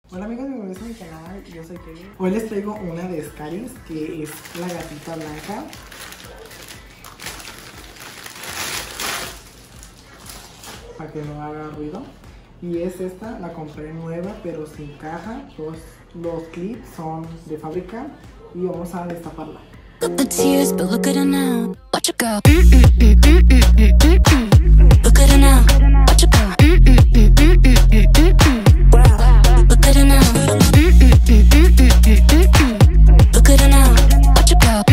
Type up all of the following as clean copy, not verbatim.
Hola amigos, bienvenidos a mi canal, yo soy Kevin. Hoy les traigo una de Scaris, que es la gatita blanca. Para que no haga ruido. Y es esta, la compré nueva pero sin caja. Los clips son de fábrica y vamos a destaparla. The tears, but look at her now. Watch her go. Look at her now. Watch her go. Look at her now. Look at her now. Watch her go.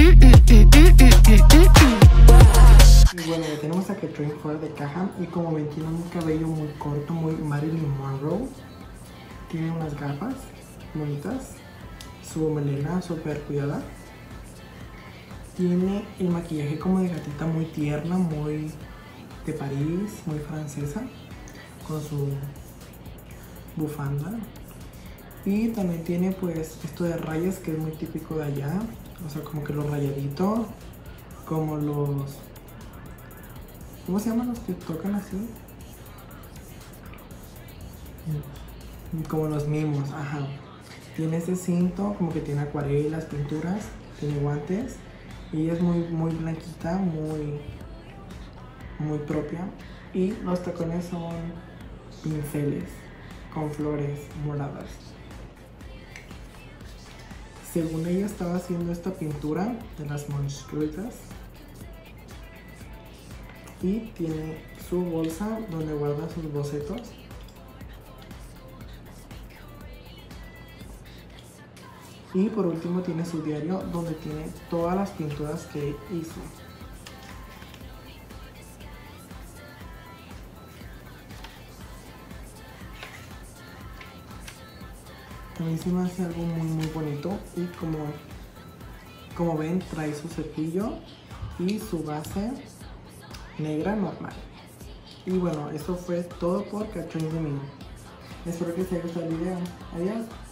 Y bueno, ya tenemos a Katrine fuera de caja. Y como ven, tiene un cabello muy corto, muy Marilyn Monroe. Tiene unas gafas bonitas. Su melena súper cuidada. Tiene el maquillaje como de gatita muy tierna, muy de París, muy francesa, con su bufanda. Y también tiene pues esto de rayas que es muy típico de allá, o sea, como que los rayaditos, como los... ¿Cómo se llaman los que tocan así? Como los mimos, ajá. Tiene ese cinto, como que tiene acuarelas, pinturas, tiene guantes. Y es muy blanquita, muy propia. Y los tacones son pinceles con flores moradas. Según ella estaba haciendo esta pintura de las monstruitas. Y tiene su bolsa donde guarda sus bocetos. Y por último tiene su diario donde tiene todas las pinturas que hizo. También se me hace algo muy bonito. Y como ven, trae su cepillo y su base negra normal. Y bueno, eso fue todo por Katrine de mí. Espero que les haya gustado el video. Adiós.